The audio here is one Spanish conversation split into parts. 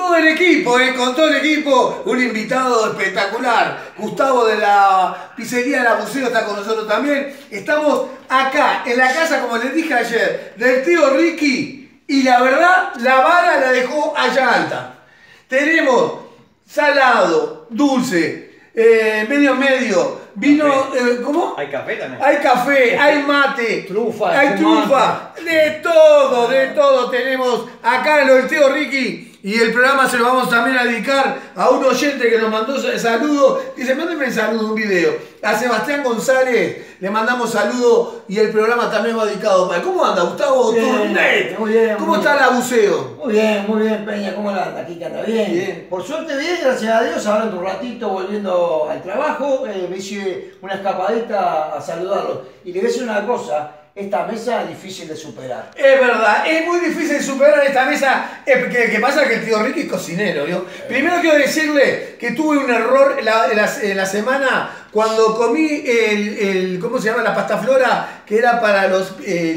todo el equipo, con todo el equipo, un invitado espectacular. Gustavo de la pizzería La Buceo está con nosotros también. Estamos acá, en la casa, como les dije ayer, del tío Ricky. Y la verdad, la vara la dejó allá alta. Tenemos salado, dulce, medio, vino, ¿cómo? ¿Hay café también? Hay café, hay mate, trufa, hay trufa, de todo tenemos acá en lo del tío Ricky. Y el programa se lo vamos también a dedicar a un oyente que nos mandó saludos. Dice, mándenme el saludo, un video. A Sebastián González le mandamos saludos y el programa también va dedicado para él. ¿Cómo anda, Gustavo Turnet? Muy bien. ¿Cómo está la buceo? Muy bien, Peña. ¿Cómo la anda? Aquí que anda bien. Bien. Por suerte bien, gracias a Dios. Ahora en un ratito volviendo al trabajo, me hice una escapadita a saludarlos. Y le voy a decir una cosa. Esta mesa es difícil de superar. Es verdad, es muy difícil superar esta mesa. ¿Qué pasa? Que el tío Ricky es cocinero, ¿vio? Primero quiero decirle que tuve un error en la semana cuando comí ¿cómo se llama? La pasta flora, que era para los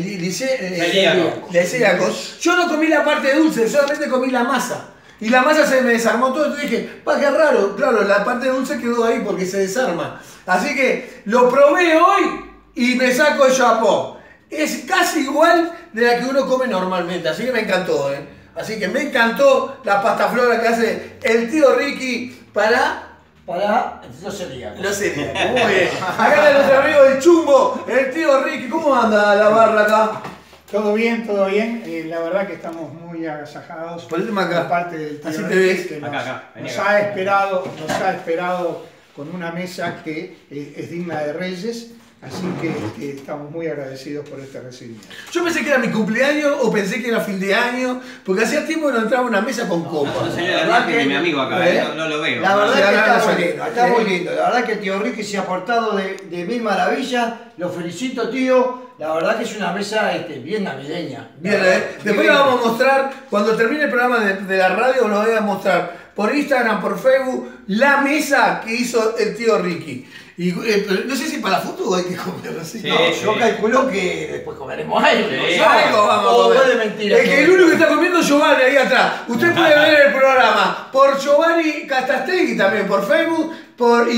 celíacos. Yo no comí la parte dulce, solamente comí la masa. Y la masa se me desarmó todo, entonces dije, pa, qué raro. Claro, la parte dulce quedó ahí porque se desarma. Así que lo probé hoy y me saco el chapó. Es casi igual de la que uno come normalmente, así que me encantó, ¿eh? Así que me encantó la pasta flora que hace el tío Ricky para los celíacos. Los celíacos. Muy bien. Acá está nuestro amigo del chumbo, el tío Ricky. ¿Cómo anda la barra acá? Todo bien. La verdad que estamos muy agasajados. Ponete acá. Por parte del tío Así te Ricky, ves. que Acá. nos ha esperado con una mesa que es digna de reyes. Así que estamos muy agradecidos por este recibimiento. Yo pensé que era mi cumpleaños o pensé que era fin de año, porque hacía tiempo que no entraba a una mesa con copa. No se le da mi amigo acá, no lo veo. La verdad Sí, que acá está no muy sé. lindo, está muy lindo. La verdad que el tío Ricky se ha portado de mil maravillas. Lo felicito, tío. La verdad que es una mesa bien navideña. Bien, después lo vamos a mostrar, cuando termine el programa de la radio, lo voy a mostrar por Instagram, por Facebook, la mesa que hizo el tío Ricky. Y no sé si para la foto hay que comerlo así. Sí, No, Yo calculo que después comeremos algo. Sí, ¿no? algo vamos a O comer. fue de mentira. Es que el único que está comiendo es Giovanni ahí atrás. Usted puede ver el programa por Giovanni Castastegui también, por Facebook por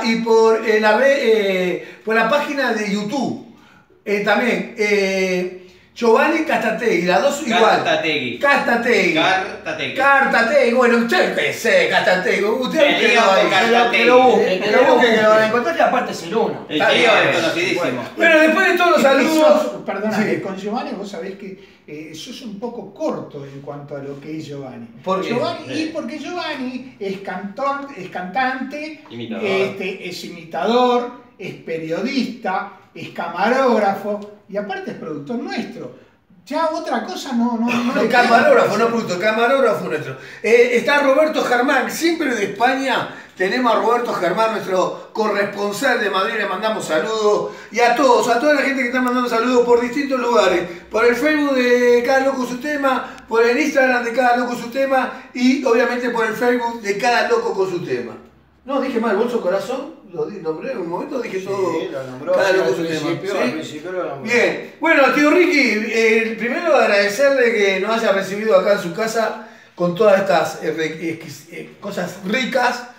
la página de YouTube. También. Giovanni Castategui, las dos igual. Cartategui. Bueno, usted qué sé, Castategui. Usted Que lo busque, que lo van a encontrar, que aparte es el uno. El tío es conocidísimo. Bueno, después de todos los saludos. Perdona, Sí. con Giovanni vos sabés que sos un poco corto en cuanto a lo que es Giovanni. ¿Por qué? Porque Giovanni es cantante, Imitador. es imitador, es periodista, es camarógrafo y aparte es productor nuestro. Ya otra cosa no El camarógrafo, no bruto, el camarógrafo nuestro. Está Roberto Germán, siempre de España. Tenemos a Roberto Germán, nuestro corresponsal de Madrid, le mandamos saludos. Y a todos, a toda la gente que está mandando saludos por distintos lugares. Por el Facebook de Cada Loco Su Tema, por el Instagram de Cada Loco Su Tema y obviamente por el Facebook de Cada Loco con Su Tema. No, dije mal, Bolso Corazón, lo nombré en un momento, dije todo. Sí, lo nombró. Cada Loco Al Su Tema. principio, ¿Sí? al principio lo nombró. Bien, bueno, tío Ricky, primero agradecerle que nos haya recibido acá en su casa con todas estas cosas ricas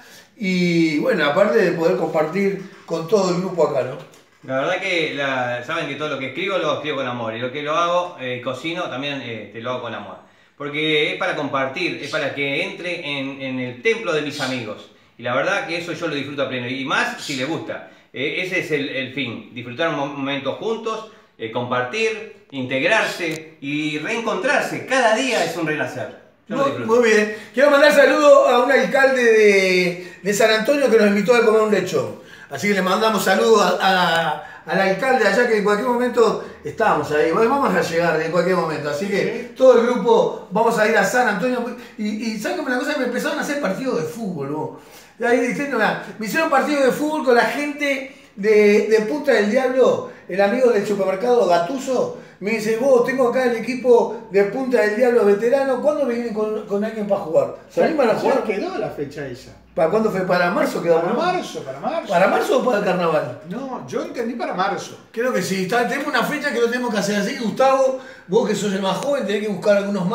y bueno, aparte de poder compartir con todo el grupo acá, ¿no? La verdad que saben que todo lo que escribo lo escribo con amor y lo que lo hago, cocino, también lo hago con amor. Porque es para compartir, es para que entre en el templo de mis amigos. Y la verdad que eso yo lo disfruto a pleno y más si les gusta. Ese es el fin, disfrutar un momento juntos, compartir, integrarse y reencontrarse. Cada día es un renacer. Yo lo disfruto. Muy bien. Quiero mandar saludos a un alcalde de San Antonio que nos invitó a comer un lechón. Así que le mandamos saludos al alcalde allá que en cualquier momento estamos ahí. Vamos a llegar en cualquier momento. Así que todo el grupo vamos a ir a San Antonio. Y ¿saben cómo la cosa? Me empezaron a hacer partidos de fútbol. ¿No? Ahí diciendo, me hicieron partidos de fútbol con la gente de Punta del Diablo, el amigo del supermercado Gatuso. Me dice, vos, tengo acá el equipo de Punta del Diablo veterano, ¿cuándo me vienen con alguien para jugar? ¿Se animan a jugar? Ya quedó la fecha esa. ¿Para cuándo fue? ¿Para marzo quedamos? Para ¿no? marzo. ¿Para marzo o para el carnaval? No, yo entendí para marzo. Creo que sí. Tenemos una fecha que lo tenemos que hacer así. Gustavo, vos que sos el más joven, tenés que buscar algunos más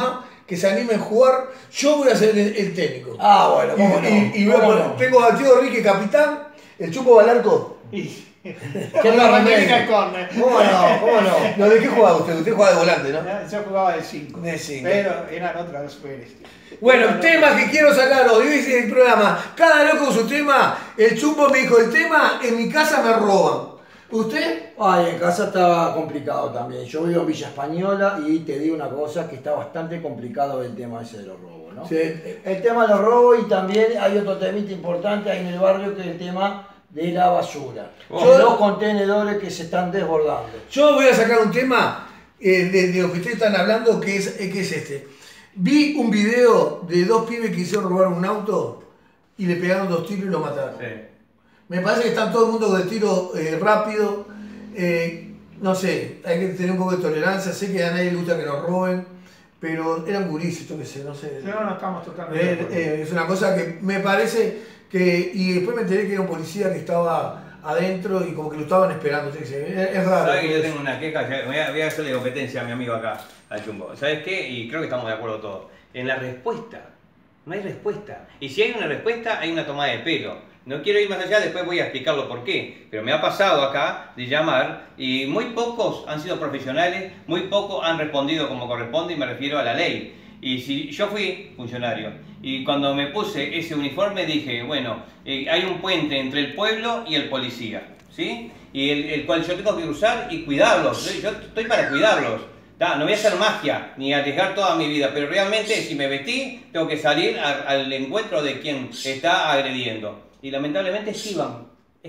que se animen a jugar, yo voy a ser el técnico. Ah, bueno, ¿cómo no? Y voy a poner, tengo al tío Ricky capitán, el Chupo Balarco. ¿Qué no América Corner. ¿Cómo no? ¿Cómo no? No, ¿de qué jugaba usted? Usted jugaba de volante, ¿no? Yo jugaba de 5. De 5. Pero eran otras superes. Bueno, el tema que quiero sacar hoy es el programa. Cada loco con su tema. El Chumbo me dijo, el tema, en mi casa me roban. ¿Usted? Ay, en casa estaba complicado también. Yo vivo en Villa Española y te digo una cosa, que está bastante complicado el tema ese de los robos, ¿no? Sí. El tema de los robos y también hay otro temita importante ahí en el barrio que es el tema de la basura. Los contenedores que se están desbordando. Yo voy a sacar un tema de lo que ustedes están hablando, que es este. Vi un video de 2 pibes que hicieron robar un auto y le pegaron 2 tiros y lo mataron. Sí. Me parece que está todo el mundo con el tiro rápido. No sé, hay que tener un poco de tolerancia. Sé que a nadie le gusta que nos roben, pero eran gurises, yo qué sé, no sé. No estamos tocando. Es una cosa que me parece que... Y después me enteré que era un policía que estaba adentro y como que lo estaban esperando. Es raro. ¿Sabes que yo tengo una queja? Voy a hacerle competencia a mi amigo acá, al Chumbo. ¿Sabes qué? Y creo que estamos de acuerdo todos. En la respuesta. No hay respuesta. Y si hay una respuesta, hay una tomada de pelo. No quiero ir más allá, después voy a explicarlo por qué. Pero me ha pasado acá de llamar y muy pocos han sido profesionales, muy pocos han respondido como corresponde y me refiero a la ley. Y si yo fui funcionario y cuando me puse ese uniforme dije, bueno, hay un puente entre el pueblo y el policía, ¿sí? Y el cual yo tengo que cruzar y cuidarlos. Yo estoy para cuidarlos. No voy a hacer magia ni arriesgar toda mi vida, pero realmente si me vestí tengo que salir al encuentro de quien está agrediendo. Y lamentablemente esquivan.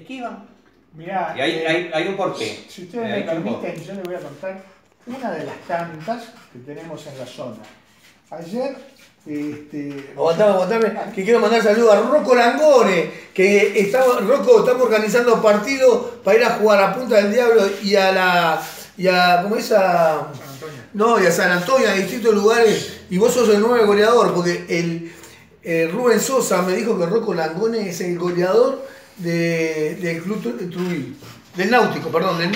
Mirá, Y hay un porqué. Si ustedes me permiten, yo les voy a contar una de las tantas que tenemos en la zona. Ayer, Aguantame, que quiero mandar saludos a Rocco Langone, que estamos organizando partidos para ir a jugar a Punta del Diablo y ¿cómo es? San Antonio. No, y a San Antonio, a distintos lugares, y vos sos el nuevo goleador, porque Rubén Sosa me dijo que Rocco Langone es el goleador del Club Trujillo, del Náutico,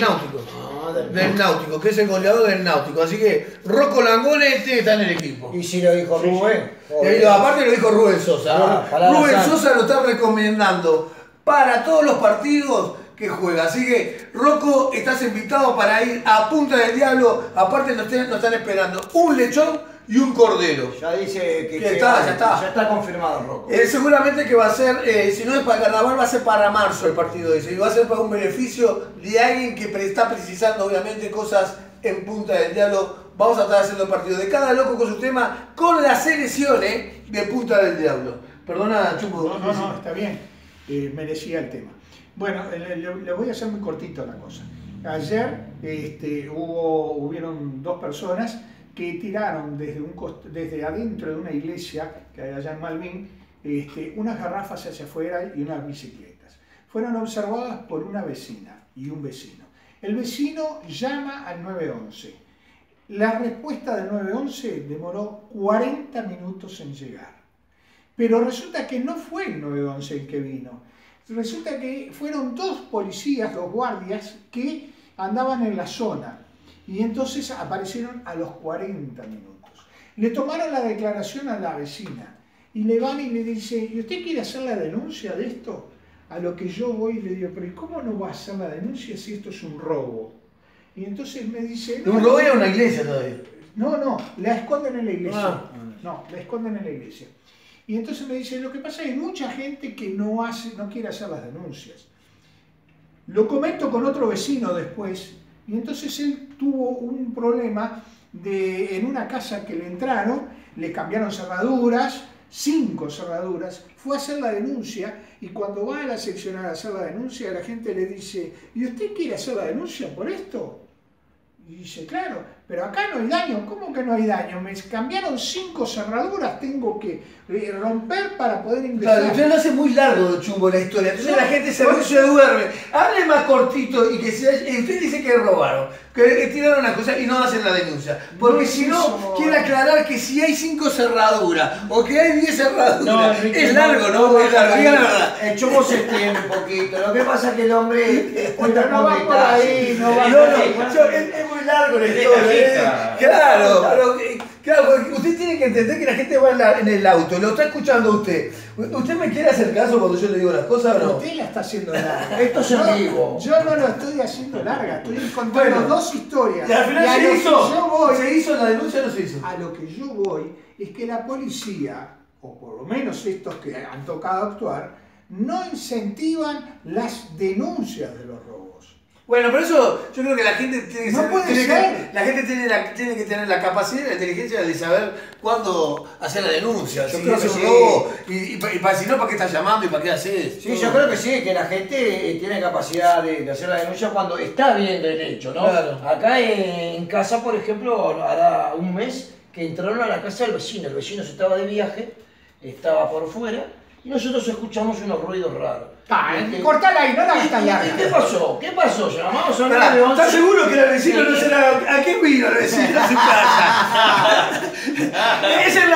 que es el goleador del Náutico. Así que Rocco Langone está en el equipo. Y si lo dijo Rubén. Aparte lo dijo Rubén Sosa. Rubén Sosa lo está recomendando para todos los partidos que juega. Así que, Rocco, estás invitado para ir a Punta del Diablo. Aparte nos están esperando un lechón y un cordero. Ya dice que ya está. Ya está confirmado, Rocco. Seguramente que va a ser, si no es para carnaval, va a ser para marzo el partido ese. Y va a ser para un beneficio de alguien que está precisando, obviamente, cosas en Punta del Diablo. Vamos a estar haciendo el partido de cada loco con su tema, con las selecciones de Punta del Diablo. Perdona, Chumbo. No, está bien. Merecía el tema. Bueno, le voy a hacer muy cortito la cosa. Ayer hubieron 2 personas que tiraron desde adentro de una iglesia que hay allá en Malvin unas garrafas hacia afuera y unas bicicletas. Fueron observadas por una vecina y un vecino. El vecino llama al 911. La respuesta del 911 demoró 40 minutos en llegar. Pero resulta que no fue el 911 el que vino. Resulta que fueron 2 policías, 2 guardias que andaban en la zona. Y entonces aparecieron a los 40 minutos. Le tomaron la declaración a la vecina y le van y le dicen, ¿y usted quiere hacer la denuncia de esto? A lo que yo voy y le digo, pero ¿y cómo no va a hacer la denuncia si esto es un robo? Y entonces me dice... ¿Un robo era una iglesia todavía? No, la esconden en la iglesia. No, la esconden en la iglesia. Y entonces me dice, lo que pasa es que hay mucha gente que no quiere hacer las denuncias. Lo comento con otro vecino después. Y entonces él tuvo un problema en una casa que le entraron, le cambiaron cerraduras, 5 cerraduras, fue a hacer la denuncia y cuando va a la seccional a hacer la denuncia, la gente le dice, ¿y usted quiere hacer la denuncia por esto? Y dice, claro, pero acá no hay daño. ¿Cómo que no hay daño? Me cambiaron 5 cerraduras, tengo que romper para poder ingresar. Claro, usted lo hace muy largo, Chumbo, la historia. Entonces la gente se duerme. Hable más cortito y que usted dice que robaron, que tiraron una cosa y no hacen la denuncia. Porque si no, quiere aclarar que si hay 5 cerraduras o que hay 10 cerraduras, es largo, ¿no? Es largo, diga la verdad. El Chumbo se entiende un poquito. Lo que pasa es que el hombre cuenta no con va por ahí, detalles. no va por ahí. Es muy largo la historia. Claro, pero Claro, porque usted tiene que entender que la gente va en el auto, lo está escuchando usted. ¿Usted me quiere hacer caso cuando yo le digo las cosas o no? Usted la está haciendo larga. Esto es en vivo. Yo no lo estoy haciendo larga, estoy contando Bueno, dos historias. Y al final a se lo que hizo. yo voy, ¿Se hizo la denuncia o no se hizo? a lo que yo voy es que la policía, o por lo menos estos que han tocado actuar, no incentivan las denuncias de los robos. Bueno, pero eso yo creo que la gente tiene que No puede ser. la gente tiene que tener la capacidad y la inteligencia de saber cuándo hacer la denuncia. Yo Si creo es que un sí. robo, y si no, ¿para qué estás llamando y para qué haces? Sí, yo creo que sí, que la gente tiene capacidad de hacer la denuncia cuando está bien del hecho, ¿no? Claro. Acá en casa, por ejemplo, hará un mes que entraron a la casa del vecino. El vecino se estaba de viaje, estaba por fuera, y nosotros escuchamos unos ruidos raros. Cortala ahí, no la hagas tan ¿Y larga. qué pasó? ¿Qué pasó? Llamamos a Pará, 911. ¿estás seguro que el vecino no será? ¿A qué vino el vecino a su casa? ¡Es el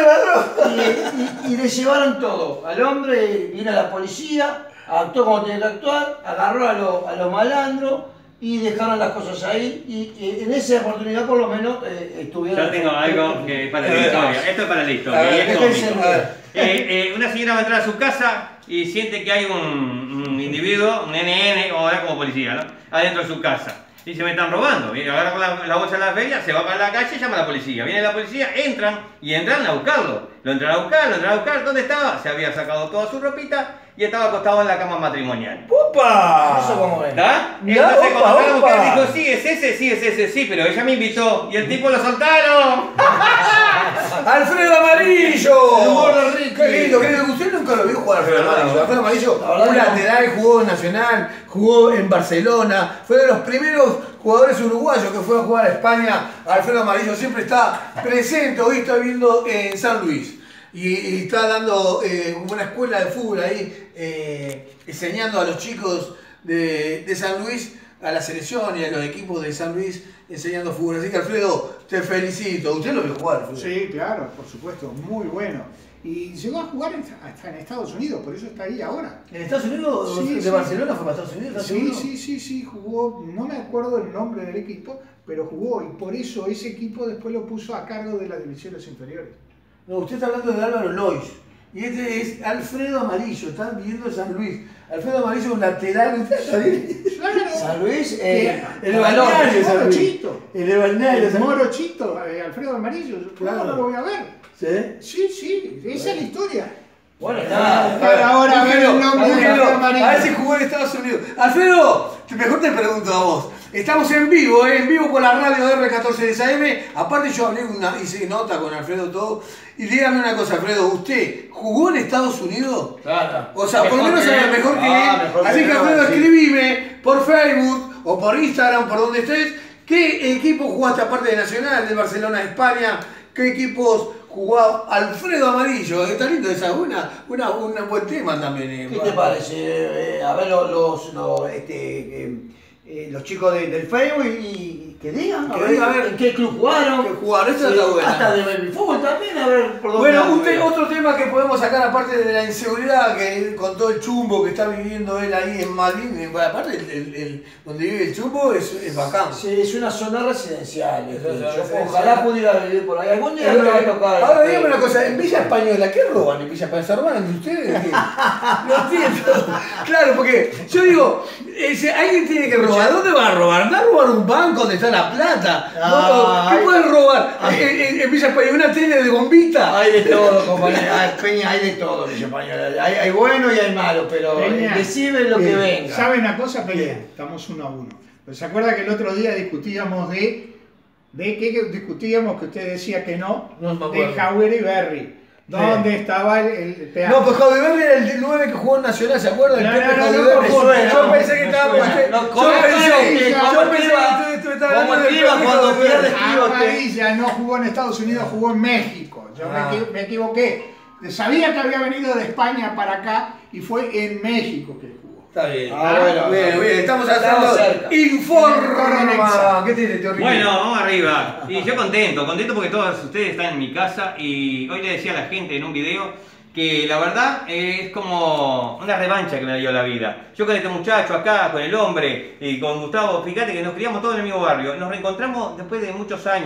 ladrón, Y le llevaron todo. Al hombre vino la policía, actuó como tenía que actuar, agarró a los malandros y dejaron las cosas ahí. Y en esa oportunidad, por lo menos, estuvieron. Yo tengo algo que es para la A ver, historia. Esto es para la a historia. ver, Y es déjense cómico. ver. Una señora va a entrar a su casa y siente que hay un individuo, un NN, o ahora como policía, ¿no? Adentro de su casa. Y se me están robando. Y agarra con la bolsa de la feria, se va para la calle y llama a la policía. Viene la policía, entran a buscarlo. Lo entran a buscar. ¿Dónde estaba? Se había sacado toda su ropita y estaba acostado en la cama matrimonial. ¡Opa! Eso como es. ¿Está? Mirá, Entonces opa, cuando fue la opa. mujer dijo, sí, es ese, pero ella me invitó y el tipo lo soltaron. ¡Alfredo Amarillo! El humor de Ricky. ¡Qué lindo! Usted nunca lo vio jugar a Alfredo Amarillo. Alfredo Amarillo, La verdad un que no. lateral, jugó en Nacional, jugó en Barcelona, fue de los primeros jugadores uruguayos que fue a jugar a España. Alfredo Amarillo siempre está presente, hoy está viviendo en San Luis. Y está dando una escuela de fútbol ahí, enseñando a los chicos de San Luis, a la selección y a los equipos de San Luis, enseñando fútbol. Así que Alfredo, te felicito. Usted lo vio jugar, Alfredo. Sí, claro, por supuesto, muy bueno. Y llegó a jugar hasta en Estados Unidos, por eso está ahí ahora. ¿En Estados Unidos? Sí, ¿De sí. Barcelona fue para Estados Unidos? ¿Estás seguro? Sí, jugó, no me acuerdo el nombre del equipo, pero jugó y por eso ese equipo después lo puso a cargo de las divisiones inferiores. No, usted está hablando de Álvaro Lois. Y este es Alfredo Amarillo, están viviendo en San Luis. Alfredo Amarillo es un lateral. San Luis, El valor. balneario de San Luis. Morochito. El balneario de El San Luis. Morochito, Alfredo Amarillo, Claro. claro, lo voy a ver. ¿Sí? Sí, esa es la historia. Bueno, está. Pero ahora ver el nombre de búsquelo, Alfredo Amarillo. a ver si jugó en Estados Unidos. Alfredo, mejor te pregunto a vos. Estamos en vivo por la radio R14 de SAM. Aparte yo hablé hice nota con Alfredo todo. Y dígame una cosa, Alfredo, ¿usted jugó en Estados Unidos? Claro. O sea, por lo Mejor menos que era él. mejor que Ah, él. mejor Así que que él, Alfredo, sí. escribime por Facebook o por Instagram, por donde estés. ¿Qué equipo jugaste aparte de Nacional, de Barcelona, de España? ¿Qué equipos jugó Alfredo Amarillo? Está lindo esa, un buen tema también. ¿Qué te parece? A ver los chicos del Facebook y que digan, Que digan, a ver, en qué club jugaron. que jugaron, eso está bueno. Hasta de baby fútbol también, a ver por dónde. Bueno, anda. otro tema que podemos sacar aparte de la inseguridad, que con todo el chumbo que está viviendo él ahí en Malvin, aparte donde vive el chumbo es bacán. Sí, es una zona residencial. Residencial. Ojalá pudiera vivir por ahí. Algún día me va a tocar. Ahora dígame una cosa, en Villa Española, ¿qué roban en Villa Española? ¿Se roban entre ustedes? ¿Qué? No entiendo. Claro, porque yo digo, alguien tiene que robar. ¿Dónde va a robar? ¿Anda a robar un banco donde está la plata? ¿Qué pueden robar? En Villa Española, ¿una tele de bombita? Hay de todo, compañero. Peña, hay de todo, Villa Española. Hay bueno y hay malo, pero Peña. decime lo que venga. ¿Sabe una cosa, Peña? Estamos 1-1. Pero ¿se acuerda que el otro día discutíamos de qué discutíamos que usted decía que no? No me De acuerdo. Jauer y Berry. ¿Dónde estaba el peaje? No, pues Javi Berry era el 9 que jugó en Nacional, ¿se acuerdan? No, El Pepe no, Javi no, Berry. me suena, Yo no, pensé que me estaba. suena. No, Yo ¿cómo pensé que iba? usted estaba hablando ¿Cómo del iba Pepe cuando Javi Berry. pierde? Amarilla no jugó en Estados Unidos, jugó en México. Yo me equivoqué. Sabía que había venido de España para acá y fue en México que jugó. Está bien. Bueno, bien, estamos estamos haciendo. cerca. Informa. ¿Qué tiene, tío Ricky? Bueno, vamos arriba. Y yo contento porque todos ustedes están en mi casa y hoy le decía a la gente en un video que la verdad es como una revancha que me dio la vida. Yo con este muchacho acá, con el hombre y con Gustavo, fíjate que nos criamos todos en el mismo barrio. Nos reencontramos después de muchos años,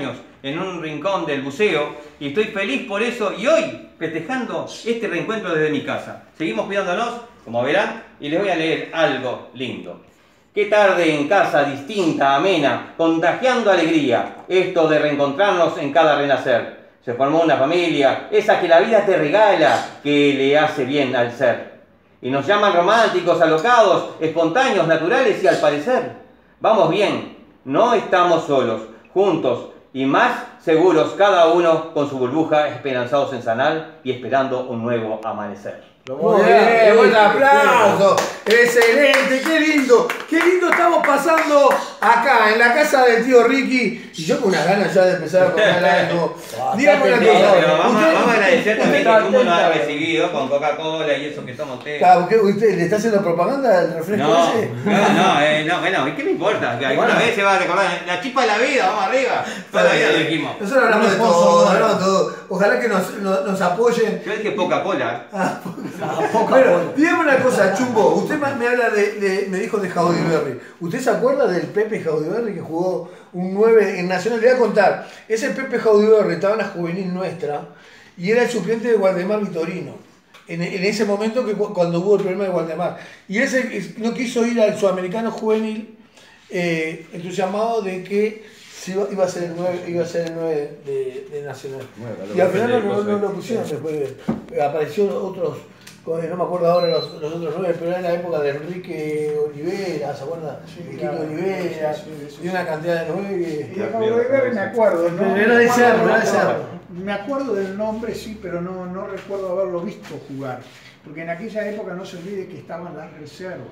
en un rincón del buceo y estoy feliz por eso y hoy festejando este reencuentro desde mi casa. Seguimos cuidándonos, como verán, y les voy a leer algo lindo. Qué tarde en casa, distinta, amena, contagiando alegría, esto de reencontrarnos en cada renacer. Se formó una familia, esa que la vida te regala, que le hace bien al ser. Y nos llaman románticos, alocados, espontáneos, naturales y al parecer. Vamos bien, no estamos solos, juntos y más seguros cada uno con su burbuja, esperanzados en sanar y esperando un nuevo amanecer. Muy bien, buen aplauso. Excelente, qué lindo estamos pasando acá en la casa del tío Ricky. Y yo con unas ganas ya de empezar a comer algo. Dígame una cosa. Pero vamos a agradecer también que Chumbo nos ha recibido con Coca-Cola y eso que toma usted. Claro, ¿usted le está haciendo propaganda del refresco ese? No, bueno, ¿y qué me importa? Que alguna vez se va a recordar la chispa de la vida, vamos arriba. Toda la vida lo dijimos. Nosotros hablamos de todo, Ojalá que nos apoyen. Yo dije Coca-Cola. Bueno, dígame una cosa, Chumbo. Usted me habla me dijo de Jaudiberri. ¿Usted se acuerda del Pepe Jaudiberri que jugó un 9 en Nacional? Le voy a contar. Ese Pepe Jaudiberri estaba en la juvenil nuestra y era el suplente de Waldemar Vitorino. En ese momento cuando hubo el problema de Waldemar. Y ese no quiso ir al Sudamericano Juvenil entusiasmado de que iba a ser el 9 de Nacional. Y al final no lo pusieron, después aparecieron otros, no me acuerdo ahora los otros 9, pero era en la época de Enrique Olivera, ¿se acuerda? Enrique Olivera, y una cantidad de 9 Y de Jaudiberri me acuerdo, ¿no? Era de Cerro. Me acuerdo del nombre, sí, pero no recuerdo haberlo visto jugar. Porque en aquella época no se olvide que estaban las reservas.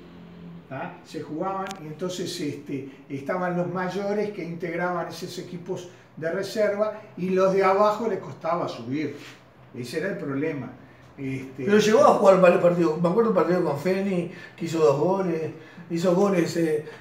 Se jugaban y entonces estaban los mayores que integraban esos equipos de reserva y los de abajo les costaba subir. Ese era el problema. Pero llegó a jugar varios partidos. Me acuerdo un partido con Feni que hizo 2 goles. Hizo goles.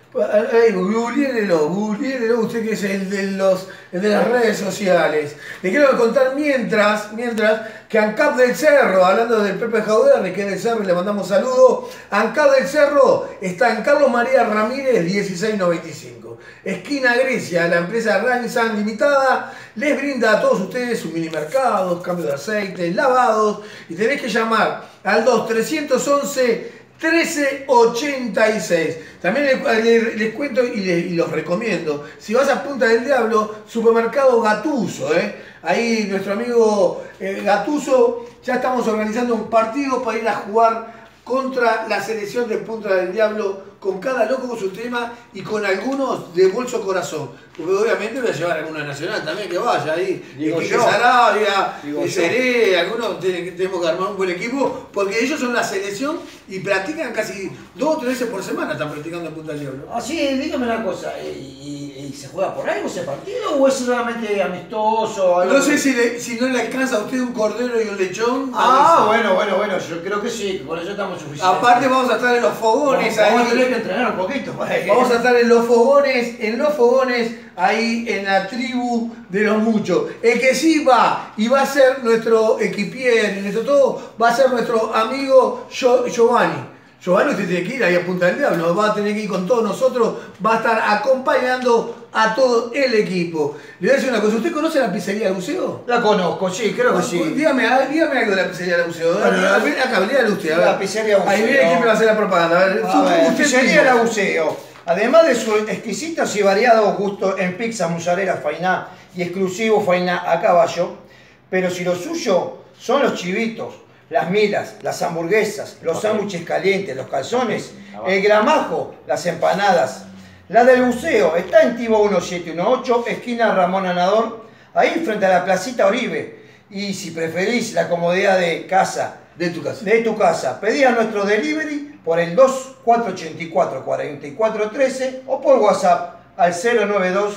Googleélo, usted que es el de las redes sociales. Le quiero contar mientras que ANCAP del Cerro, hablando del Pepe Jaudiberri, que es del Cerro y le mandamos saludos. ANCAP del Cerro está en Carlos María Ramírez 1695. Esquina Grecia, la empresa Ransan Limitada les brinda a todos ustedes un mini mercado, cambio de aceite, lavados, y tenés que llamar al 2311 1386. También les cuento y los recomiendo. Si vas a Punta del Diablo, supermercado Gatuso, ahí nuestro amigo Gatuso, ya estamos organizando un partido para ir a jugar contra la selección de Punta del Diablo, con cada loco con su tema y con algunos de bolso corazón. Porque obviamente voy a llevar a alguna nacional también que vaya ahí. Quique Sarabia, Seré, algunos tenemos que armar un buen equipo, porque ellos son la selección y practican casi 2 o 3 veces por semana, están practicando en Punta del Diablo. Así, dígame una cosa, ¿y se juega por algo ese partido o es solamente amistoso? No sé si no le alcanza a usted un cordero y un lechón. Bueno, yo creo que sí, con eso estamos suficientes. Aparte vamos a estar en los fogones ahí. Vamos a tener que entrenar un poquito. Vamos a estar en los fogones, ahí en la tribu de los muchos. El que sí va y va a ser nuestro equipier y nuestro todo, va a ser nuestro amigo Giovanni. Giovanni, usted tiene que ir ahí a Punta del Diablo, va a tener que ir con todos nosotros, va a estar acompañando a todo el equipo. Le voy a decir una cosa, ¿usted conoce la pizzería del buceo? La conozco, sí, creo que sí. Dígame algo de la pizzería del buceo. Acá, léale usted. La pizzería del buceo. Ahí viene quién me va a hacer la propaganda. La pizzería del buceo. Además de sus exquisitos y variados gustos en pizza, mozzarella, fainá y exclusivo fainá a caballo, pero si lo suyo son los chivitos, las milas, las hamburguesas, los sándwiches calientes, los calzones, el gramajo, las empanadas. La del buceo está en Tibo 1718, esquina Ramón Anador, ahí frente a la placita Oribe. Y si preferís la comodidad de tu casa, pedí a nuestro delivery por el 2484-4413 o por WhatsApp al 092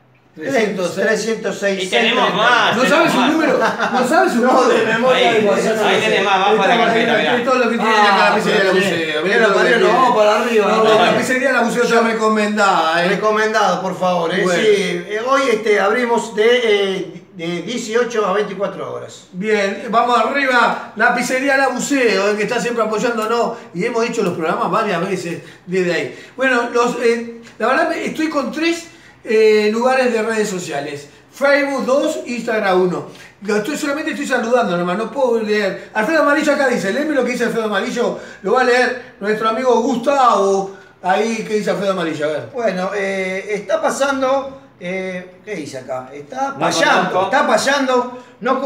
306. Y tenemos más. ¿No sabes su número? ¿No sabes su número? De memoria. Ahí tenés más, bajo la carpeta, mirá. Todo lo que tiene acá la pizzería de la buceo. Mira, vamos para arriba. La pizzería de la buceo ya recomendada. Recomendado, por favor. Bueno. Sí, hoy abrimos de 18 a 24 horas. Bien, vamos arriba, la pizzería La Buceo, que está siempre apoyándonos y hemos hecho los programas varias veces desde ahí. Bueno, la verdad estoy con 3 lugares de redes sociales. Facebook 2, Instagram 1. Solamente estoy saludando nomás, no puedo leer. Alfredo Amarillo acá dice, léeme lo que dice Alfredo Amarillo, lo va a leer nuestro amigo Gustavo, ahí que dice Alfredo Amarillo, a ver. Bueno, está pasando, ¿qué dice acá? Está No pasando, conozco. está pasando, no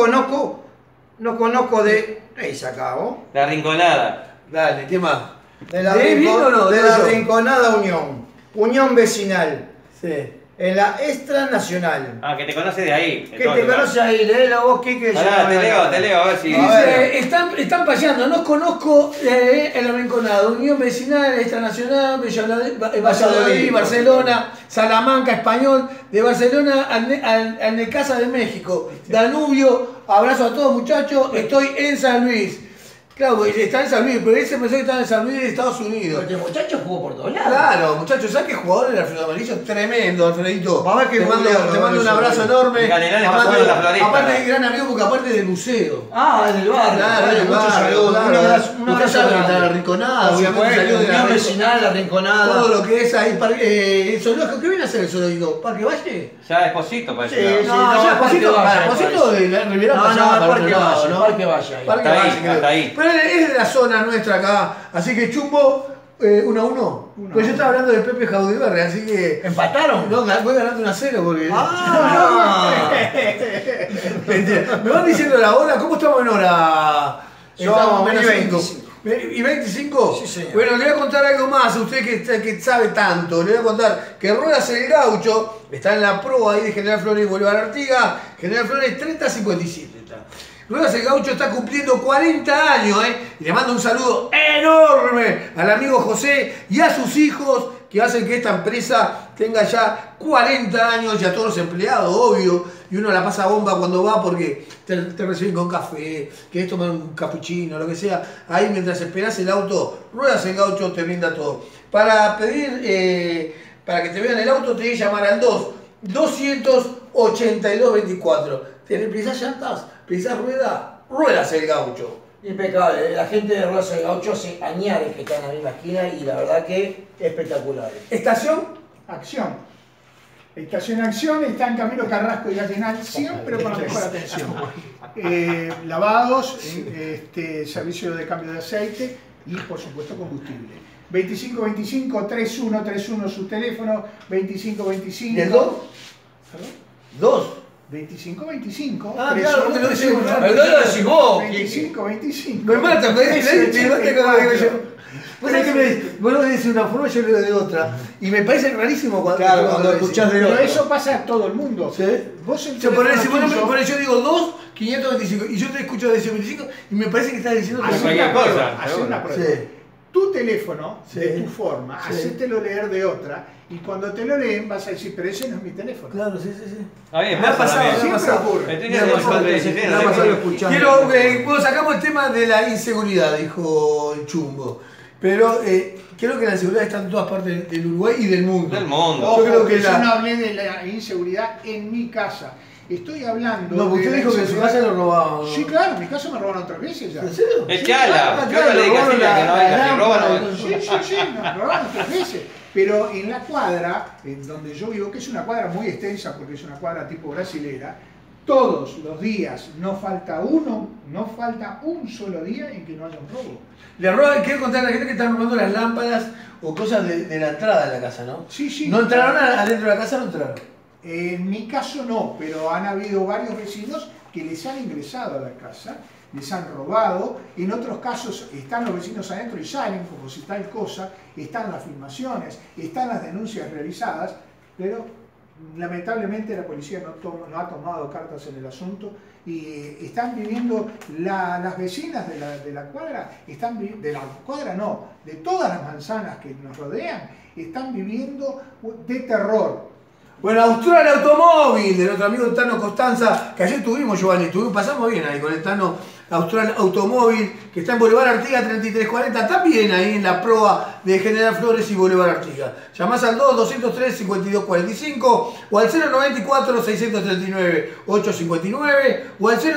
conozco de, ¿qué dice acá vos? La Rinconada. Dale, ¿qué más? De la, ¿Lees bien o no? de Leo la yo. Rinconada Unión Vecinal, Sí. en la Extranacional. Ah, que te conoce de ahí. de ¿Qué todo te lugar. conoce ahí? Léelo vos, Quique. Pará, te leo, a ver si. A ver. Dice, están payando, no conozco en la Rinconada, Unión Vecinal, Extranacional, Valladolid, Barcelona, Salamanca, Español, de Barcelona al Necaxa de México, Danubio, abrazo a todos muchachos, estoy en San Luis. Claro, está en San Luis, pero ese pensó que estaba en San Luis de Estados Unidos. Porque el muchacho jugó por todos lados. Claro, muchachos, ¿sabes qué jugador era Alfredo Amarillo? Tremendo, Alfredito. Va a ver que te mando, goleador, te mando un eso. abrazo enorme. En Galeranes Aparte- pasó en la Floresta. Aparte de gran amigo, porque aparte del museo. Ah, en el barrio. Claro, Bueno, en el muchos barrio, saludos. claro. Un abrazo Usted sabe que está la Rinconada, Por obviamente supuesto, salió de la Unión Rinconada. Vecinal, la Rinconada. Todo lo que es ahí, el zoológico. ¿Qué viene a hacer el zoológico? ¿Parque Valle? Ya Esposito parece. Sí, ¿no? sí. no, ya, es Parque Esposito, Valle, Esposito parece. de la Ribera No, pasaba no, para Parque otro lado, Valle, ¿no? Parque Valle ahí. Parque Hasta ahí, Valle, creo. hasta ahí. Pero es de la zona nuestra acá, así que Chumbo 1-1. Pero yo estaba hablando de Pepe Jaudiberre, así que. ¿Empataron? No, voy ganando 1-0 porque. Ah. Mentira. Me van diciendo la hora, ¿cómo estamos en hora? Somos menos 25. 5. ¿Y 25? Sí, señor. Bueno, le voy a contar algo más a usted que sabe tanto. Le voy a contar que Ruedas el Gaucho está en la proa ahí de General Flores y Bolívar Artigas. General Flores 3057 está. Ruedas el Gaucho está cumpliendo 40 años, y le mando un saludo enorme al amigo José y a sus hijos que hacen que esta empresa tenga ya 40 años y a todos los empleados, obvio, y uno la pasa bomba cuando va porque te reciben con café, querés tomar un cappuccino, lo que sea, ahí mientras esperás el auto, Ruedas el Gaucho te brinda todo. Para pedir, para que te vean el auto, tenés que llamar al 2-282-24. ¿Tenés precisas llantas? ¿Precisas rueda? Ruedas el Gaucho. Impecable, la gente de Ruedas del Gaucho hace añares que están ahí en la esquina y la verdad que espectaculares. Estación. Acción. Estación Acción está en Camilo Carrasco y Gallenal, siempre con la mejor atención. Lavados, servicio de cambio de aceite y por supuesto combustible. 2525-3131 su teléfono, 2525. ¿Y el 2? ¿Perdón? 2. 2525. Ah, claro, vos te lo decís, Perdón, lo decís vos. 2525. Me mata, me dice, me mata como digo yo. Vos sabés que Trece. vos lo decís de una forma, yo lo digo de otra. Y me parece rarísimo cuando, Claro, cuando lo escuchás decís. de Pero otro. eso pasa a todo el mundo. ¿Sí? Vos el Yo, por teléfono eso, tuyo- por eso yo digo 2, 525. Y yo te escucho decir 25 y me parece que estás diciendo Hacé cualquier una cosa, prueba, hacé seguro. una prueba. Sí. Tu teléfono, Sí. de tu forma, Sí. hacételo leer de otra, y cuando te lo leen vas a decir, pero ese no es mi teléfono. Claro, sí, sí, sí. A mí me Me ha pasa pasado, también. me ha Siempre pasado. ocurre. Estoy Me ha en el pasado, 416, me no ha sé pasado. qué. escuchando. Quiero, bueno, sacamos el tema de la inseguridad, dijo el Chumbo. Pero creo que la inseguridad está en todas partes del Uruguay y del mundo. Del mundo. Ojo, Yo creo que yo la- no hablé de la inseguridad en mi casa. Estoy hablando No, porque de usted la dijo que en su inseguridad- casa lo robaban. Sí, claro, en mi casa me robaron 3 veces ya. ¿En serio? Echala. Ah, Yo claro, le dije a robaron Silvia que no la venga, si lámpara, roban. Sí, me robaron 3 veces. Pero en la cuadra, en donde yo vivo, que es una cuadra muy extensa porque es una cuadra tipo brasilera, todos los días no falta un solo día en que no haya un robo. Le roban, quiero contar a la gente que están robando las lámparas o cosas de la entrada de la casa, ¿no? Sí, sí. ¿No entraron adentro de la casa? No entraron. En mi caso no, pero han habido varios vecinos que les han ingresado a la casa, les han robado. En otros casos están los vecinos adentro y salen como si tal cosa, están las filmaciones, están las denuncias realizadas, pero lamentablemente la policía no ha tomado cartas en el asunto y están viviendo, las vecinas de la cuadra, de la cuadra no, de todas las manzanas que nos rodean, están viviendo de terror. Bueno, Austral Automóvil, de nuestro amigo Tano Costanza, que ayer tuvimos, Giovanni, pasamos bien ahí con el Tano Austral Automóvil, que está en Boulevard Artigas 3340, también ahí en la proa de General Flores y Boulevard Artigas. Llamás al 2-203-5245 o al 094-639-859 o al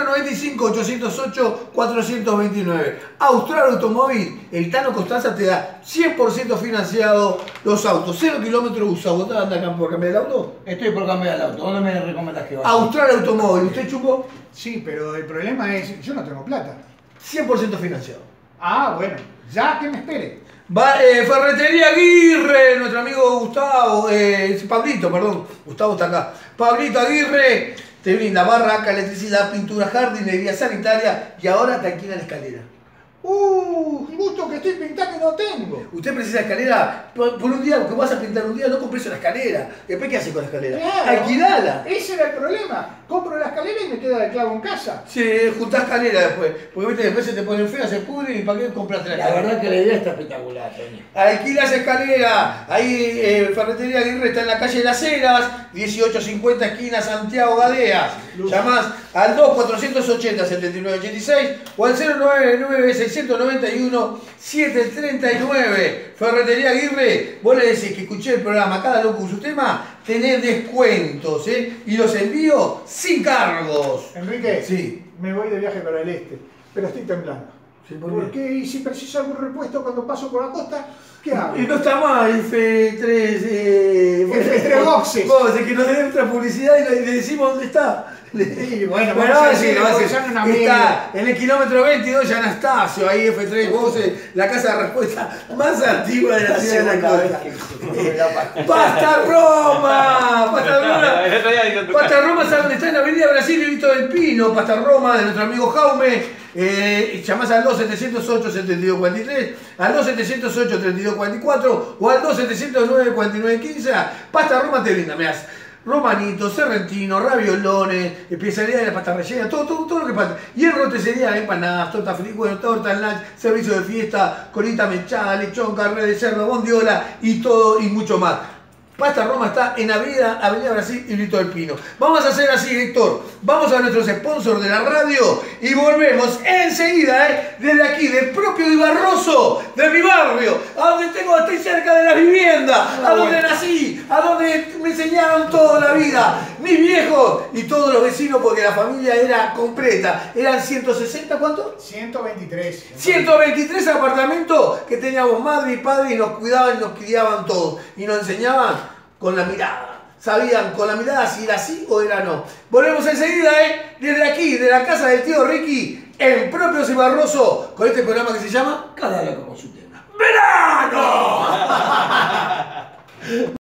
095-808-429. Austral Automóvil, el Tano Constanza te da 100% financiado los autos, 0 kilómetros usados. ¿Vos andás acá por cambiar el auto? Estoy por cambiar el auto. ¿Dónde me recomendás que vaya? Austral Automóvil, ¿usted chupó? Sí, pero el problema es, yo no tengo plata. 100% financiado. Ah, bueno, ya que me espere. Ferretería Aguirre, nuestro amigo Gustavo, Pablito, perdón, Gustavo está acá. Pablito Aguirre te brinda barraca, electricidad, pintura, jardinería, sanitaria y ahora te alquila la escalera. Justo que estoy pintando y no tengo. Usted precisa escalera por un día, porque vas a pintar un día, no compres una escalera. Después, ¿qué hace con la escalera? Claro, Alquilala. ese era el problema. Compro la escalera y me queda de clavo en casa. Sí, juntás escalera después. Porque ¿viste? Después se te ponen feas, se pudren y ¿para qué compraste la La escalera? verdad que la idea está espectacular, Toño. Alquilas escalera. Ahí Ferretería Aguirre está en la calle Las Heras, 1850 esquina Santiago Gadea. Llamás al 2-480-7986 o al 099-691-739. Ferretería Aguirre, vos le decís que escuché el programa, cada loco con su tema, tenés descuentos, y los envío sin cargos. Enrique, Sí. me voy de viaje para el este, pero estoy temblando. Sí, ¿por ¿Por qué? qué? Y si preciso algún repuesto cuando paso por la costa, ¿qué hago? Y no está mal, F3. F3 boxes. Vos, es que nos den otra publicidad y le decimos dónde está. Sí, bueno, Bueno, vamos a sí, decir, lo va a porque decir. son un amigo. Está en el kilómetro 22 de Anastasio, ahí F3 Voces, la casa de respuesta más antigua de la ciudad de la costa. ¡Pasta Roma! ¡Pasta Roma! El otro día hizo tu Pasta Roma, ¿sabes dónde está? En la avenida Brasil y Vito del Pino. Pasta Roma, de nuestro amigo Jaume. Llamás al 2708-7243, al 2708-3244 o al 2709-4915. Pasta Roma te brinda, mirá. Romanito, serrentino, raviolones, especialidad de la pasta rellena, todo lo que falta. Y en roticería, empanadas, torta frita, bueno, torta lunch, servicio de fiesta, colita mechada, lechón, carne de cerdo, bondiola y todo y mucho más. Pasta Roma está en Avenida Brasil y Vito del Pino. Vamos a hacer así, Héctor. Vamos a nuestros sponsors de la radio y volvemos enseguida, desde aquí, del propio Ibarroso, de mi barrio, a donde estoy cerca de las viviendas, a donde nací, a donde me enseñaron toda la vida, mis viejos y todos los vecinos, porque la familia era completa. Eran 160, ¿cuánto? 123. 123 apartamentos que teníamos madre y padre y nos cuidaban y nos criaban todos. Y nos enseñaban con la mirada. Sabían con la mirada si era sí o era no. Volvemos enseguida, desde aquí, de la casa del tío Ricky, en propio Cibarroso, con este programa que se llama Cada loco con su tema. ¡Verano!